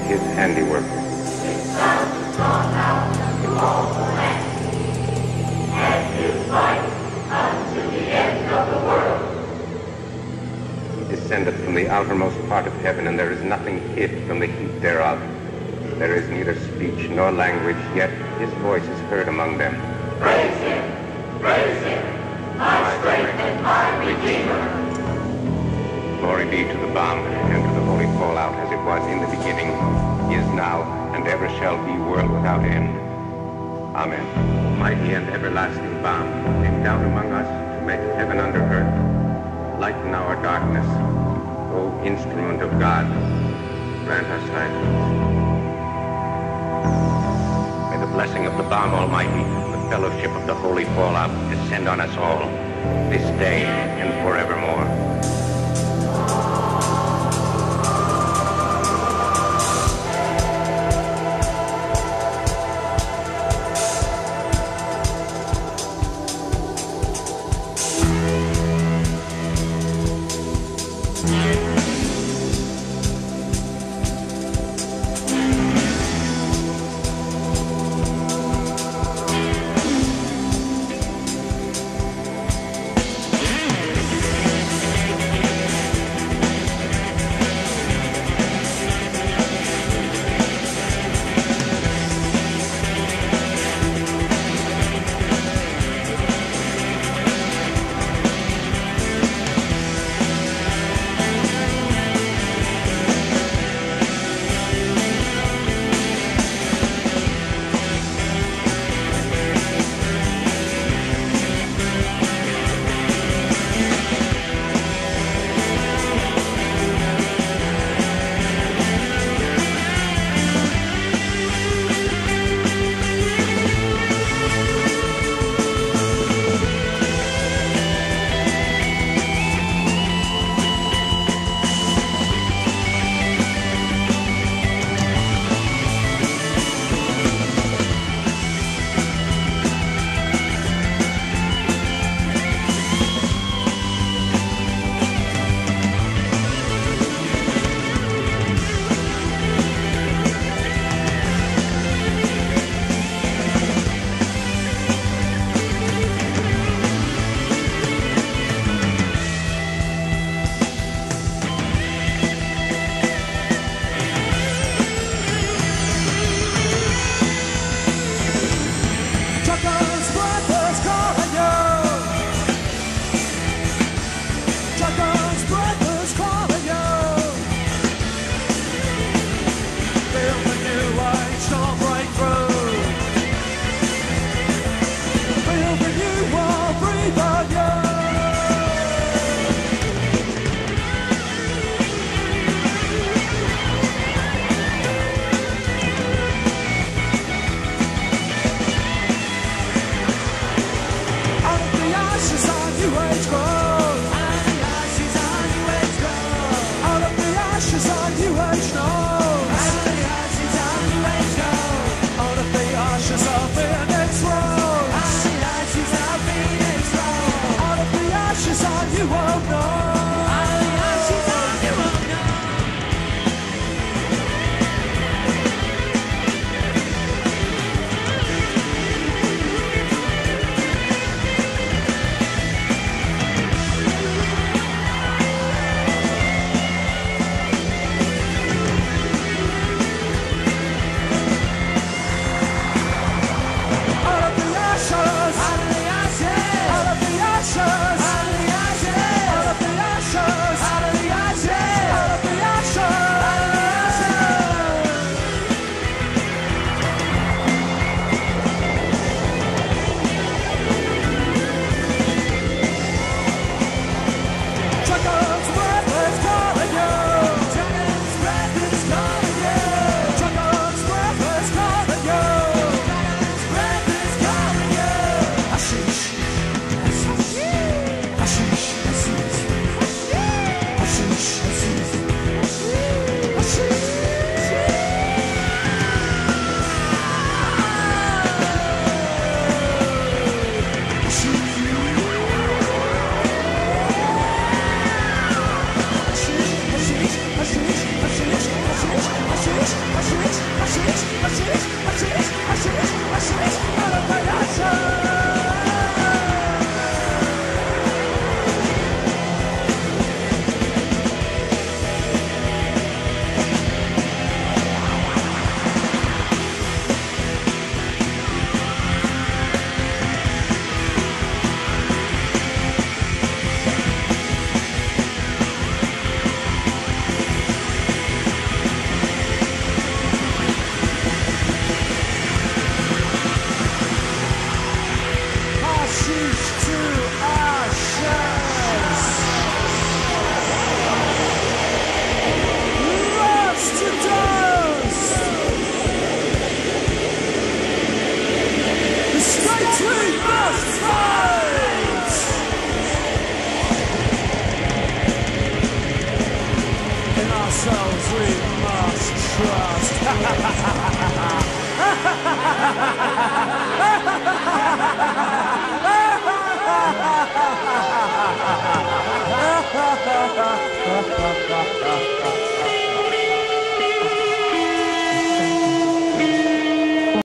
his handiwork. He descendeth from the outermost part of heaven, and there is nothing hid from the heat thereof. There is neither speech nor language, yet his voice is heard among them. Praise him, my strength and my Redeemer. Glory be to the balm and to the holy fallout, as it was in the beginning, is now, and ever shall be, world without end. Amen. Mighty and everlasting balm, come down among us to make heaven under earth. Lighten our darkness, O instrument of God. Grant us silence. May the blessing of the balm almighty, the fellowship of the holy fallout, descend on us all, this day and forevermore. Ha ha ha ha!